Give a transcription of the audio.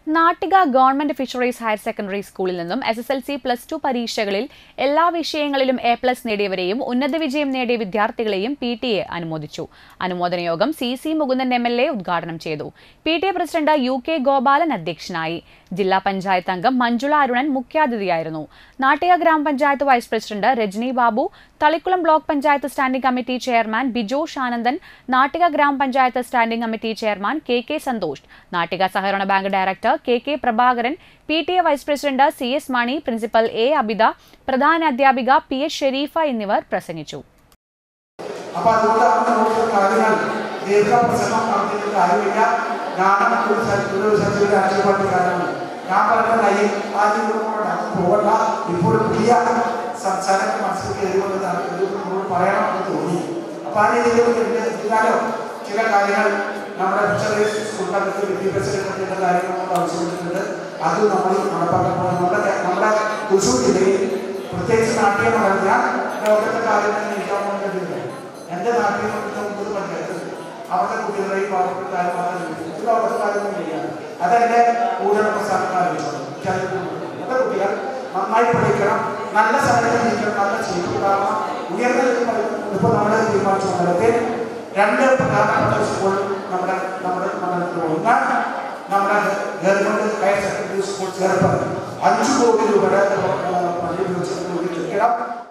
Nattika government fisheries higher secondary സ്കൂളിൽ നിന്നും SSLC +2 പരീക്ഷകളിൽ എല്ലാ വിഷയങ്ങളിലും A+ നേടിയവരെയും ഉന്നത വിജയം നേടിയ വിദ്യാർത്ഥികളെയും PTA അനുമോദിച്ചു. അനുമോദന യോഗം CC മുകുന്ദൻ MLA ഉദ്ഘാടനം ചെയ്തു. PTA പ്രസിഡന്റ് UK ഗോപാലൻ അധ്യക്ഷനായി. ജില്ലാ പഞ്ചായത്ത് അംഗം മഞ്ജുള അരുണൻ മുഖ്യാതിഥിയായിരുന്നു. നാട്ടിക ഗ്രാമപഞ്ചായത്ത് vice president Rajani Babu, Thalikulam block panchayat standing committee chairman Bijosh Anandan, Nattika ഗ്രാമപഞ്ചായത്ത് standing committee chairman KK Santhosh, Nattika സഹകരണ bank director KK Prabhakaran, PTA vice president CS Mani, principal A Abida, പ്രധാന അധ്യാപിക PS ഷെരീഫ എന്നിവർ പ്രസംഗിച്ചു. ചില കാര്യങ്ങൾ നമ്മുടെ ഫിഷറീസ് സ്കൂളിനകത്ത് വിദ്യാഭ്യാസ കാര്യങ്ങൾ ആവശ്യപ്പെട്ടിട്ടുണ്ട്. അത് നമ്മൾ നടപ്പാക്കാൻ നമ്മുടെ തൃശ്ശൂർ ജില്ലയിൽ പ്രത്യേകിച്ച് നാട്ടികം പറഞ്ഞാൽ ലോകത്തെ കാര്യങ്ങൾ നീക്കാൻ വേണ്ടിയിട്ടുണ്ട്. എൻ്റെ നാട്ടിൽ 30 പഞ്ചായത്ത് അവരുടെ കുട്ടികളെയും പാവപ്പെട്ട കാര്യം മാത്രം ലോകത്തെ കാര്യങ്ങൾ ചെയ്യാം. അതെൻ്റെ കൂടുതൽ പ്രസ്ഥാനക്കാരുണ്ട്. നമ്മുടെ കുട്ടികൾ നന്നായി പഠിക്കണം, നല്ല സ്ഥലത്ത് ജീവിക്കണം, നല്ല ചെയ്തിട്ടുണ്ടാകണം. ഉയർന്ന ഇപ്പോൾ നമ്മുടെ തീരുമാനിച്ച മണ്ഡലത്തിൽ 2 പ്രധാനപ്പെട്ട സ്കൂൾ നമ്മുടെ മണ്ഡലത്തിൽ ഒന്ന് നമ്മുടെ ഗവൺമെന്റ് ഹയർ സെക്കൻഡറി സ്കൂൾ ചേർത്ത് 5 കോടി രൂപയുടെ പദ്ധതി വെച്ചിട്ട്